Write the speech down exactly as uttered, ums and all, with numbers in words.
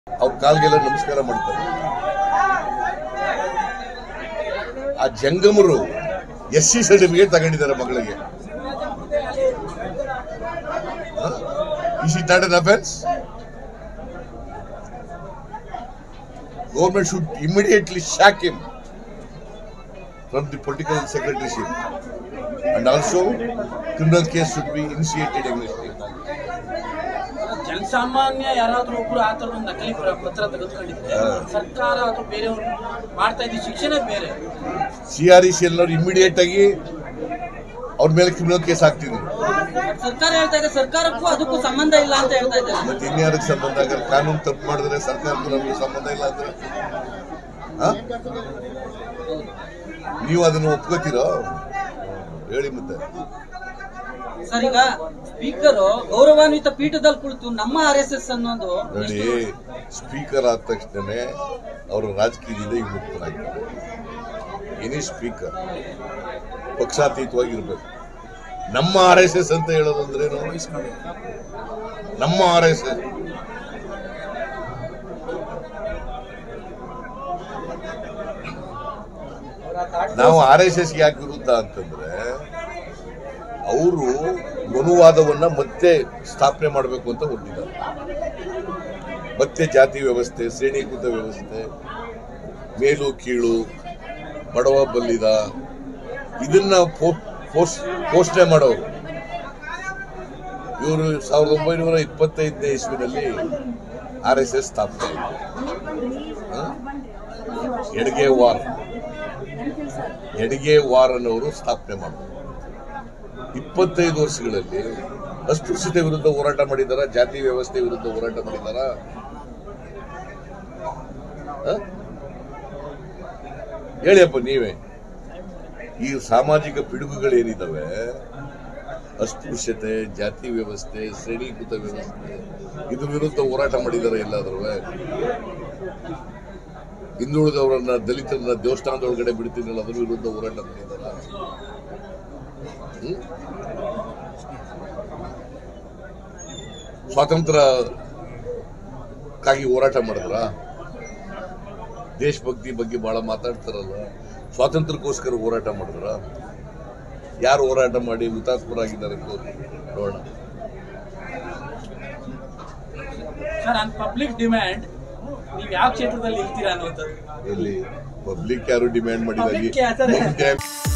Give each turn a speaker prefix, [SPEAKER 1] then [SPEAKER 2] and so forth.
[SPEAKER 1] ಅವ್ರ ಕಾಲ್ಗೆಲ್ಲ ನಮಸ್ಕಾರ ಮಾಡ್ತಾರೆ. ಆ ಜಂಗಮರು ಎಸ್ ಸಿ ಸರ್ಟಿಫಿಕೇಟ್ ತಗೊಂಡಿದ್ದಾರೆ ಮಗಳಿಗೆ. Is it not an offense? Government should immediately sack him from the political secretaryship, and also criminal case should be initiated against him.
[SPEAKER 2] ಜನಸಾಮಾನ್ಯ ಯಾರಾದ್ರೂ ಒಬ್ರು ಆ ತರ ಒಂದು ನಕಲಿ ಪತ್ರ ತೆಗೆದುಕೊಂಡಿದ್ರೆ ಸರ್ಕಾರ ಅಥವಾ ಬೇರೆಯವರು ಮಾಡ್ತಾ ಇದ್ದ ಶಿಕ್ಷಣ ಬೇರೆ.
[SPEAKER 1] ಸಿ ಆರ್ ಇ ಸಿ ಎಲ್ಲರೂ ಇಮಿಡಿಯೇಟ್ ಆಗಿ ಅವ್ರ ಮೇಲೆ ಕ್ರಿಮಿನಲ್ ಕೇಸ್ ಹಾಕ್ತಿದ್ರು.
[SPEAKER 2] ಸರ್ಕಾರ ಹೇಳ್ತಾ ಇದೆ ಸರ್ಕಾರಕ್ಕೂ ಅದಕ್ಕೂ ಸಂಬಂಧ ಇಲ್ಲ ಅಂತ ಹೇಳ್ತಾ ಇದ್ದಾರೆ.
[SPEAKER 1] ಮತ್ತೆ ಇನ್ಯಾರಕ್ಕೆ ಸಂಬಂಧ ಆಗಲ್ಲ? ಕಾನೂನು ತಪ್ಪು ಮಾಡಿದ್ರೆ ಸರ್ಕಾರಕ್ಕೂ ನಮಗೆ ಸಂಬಂಧ ಇಲ್ಲ ಅಂದ್ರೆ ನೀವು ಅದನ್ನು ಒಪ್ಕೋತೀರೋ ಹೇಳಿ. ಮತ್ತೆ
[SPEAKER 2] ಸರ್, ಈಗ ಸ್ಪೀಕರ್ ಗೌರವಾನ್ವಿತ ಪೀಠದಲ್ಲಿ ಕುಳಿತು ನಮ್ಮ ಆರ್ ಎಸ್ ಎಸ್ ಅನ್ನೋದು
[SPEAKER 1] ನೋಡಿ, ಸ್ಪೀಕರ್ ಆದ ತಕ್ಷಣ ಅವರು ರಾಜಕೀಯದಿಂದ ಈಗ ಮುಕ್ತರಾಗಿದ್ದಾರೆ. Any speaker ಪಕ್ಷಾತೀತವಾಗಿರ್ಬೇಕು. ನಮ್ಮ ಆರ್ ಎಸ್ ಎಸ್ ಅಂತ ಹೇಳೋದಂದ್ರೆ ನಮ್ಮ ಆರ್ ಎಸ್ ಎಸ್ ನಾವು ಆರ್ ಎಸ್ ಎಸ್ ಯಾಕೆ ವಿರುದ್ಧ ಅಂತಂದ್ರೆ ಅವರು ಮನುವಾದವನ್ನ ಮತ್ತೆ ಸ್ಥಾಪನೆ ಮಾಡಬೇಕು ಅಂತ ಹೊರಟಿದ್ದಾರೆ. ಮತ್ತೆ ಜಾತಿ ವ್ಯವಸ್ಥೆ, ಶ್ರೇಣೀಕೃತ ವ್ಯವಸ್ಥೆ, ಮೇಲು ಕೀಳು, ಬಡವ ಬಲ್ಲಿದ, ಇದನ್ನ ಪೋಷಣೆ ಮಾಡೋರು ಇವರು. ಸಾವಿರದ ಒಂಬೈನೂರ ಇಪ್ಪತ್ತೈದನೇ ಇಸ್ವಿನಲ್ಲಿ ಆರ್ ಎಸ್ ಎಸ್ ಸ್ಥಾಪನೆ ಆಯಿತು. ಎಡ್ಗೆ ವಾರ್ ಎಡ್ಗೆ ವಾರ್ ಅನ್ನೋರು ಸ್ಥಾಪನೆ ಮಾಡಿದ್ರು. ಇಪ್ಪತ್ತೈದು ವರ್ಷಗಳಲ್ಲಿ ಅಸ್ಪೃಶ್ಯತೆ ವಿರುದ್ಧ ಹೋರಾಟ ಮಾಡಿದಾರ? ಜಾತಿ ವ್ಯವಸ್ಥೆ ವಿರುದ್ಧ ಹೋರಾಟ ಮಾಡಿದಾರ? ಹೇಳಿಯಪ್ಪ ನೀವೇ. ಈ ಸಾಮಾಜಿಕ ಪಿಡುಗುಗಳೇನಿದಾವೆ, ಅಸ್ಪೃಶ್ಯತೆ, ಜಾತಿ ವ್ಯವಸ್ಥೆ, ಶ್ರೇಣೀಕೃತ ವ್ಯವಸ್ಥೆ, ಇದ್ರ ವಿರುದ್ಧ ಹೋರಾಟ ಮಾಡಿದಾರ ಎಲ್ಲಾದ್ರೂ? ಹಿಂದುಳಿದವರನ್ನ, ದಲಿತರನ್ನ ದೇವಸ್ಥಾನದೊಳಗಡೆ ಬಿಡ್ತೀನಲ್ಲ, ಅದ್ರ ವಿರುದ್ಧ ಹೋರಾಟ ಮಾಡಿದಾರ? ಸ್ವಾತಂತ್ರ್ಯಕ್ಕಾಗಿ ಹೋರಾಟ ಮಾಡಿದ್ರ? ದೇಶಭಕ್ತಿ ಬಗ್ಗೆ ಬಹಳ ಮಾತಾಡ್ತಾರಲ್ಲ, ಸ್ವಾತಂತ್ರ್ಯಕ್ಕೋಸ್ಕರ ಹೋರಾಟ ಮಾಡಿದ್ರ? ಯಾರು ಹೋರಾಟ ಮಾಡಿ ಹುತಾತ್ಮರಾಗಿದ್ದಾರೆ ನೋಡೋಣ.
[SPEAKER 2] ಸರ್, ಆನ್ ಪಬ್ಲಿಕ್ ಡಿಮ್ಯಾಂಡ್ ನೀವು ಯಾವ ಕ್ಷೇತ್ರದಲ್ಲಿ ಇರ್ತೀರಾ ಅನ್ನುವಂಥದ್ದು?
[SPEAKER 1] ಎಲ್ಲಿ ಪಬ್ಲಿಕ್ ಯಾರು ಡಿಮ್ಯಾಂಡ್ ಮಾಡಿದ್ದಾರೆ?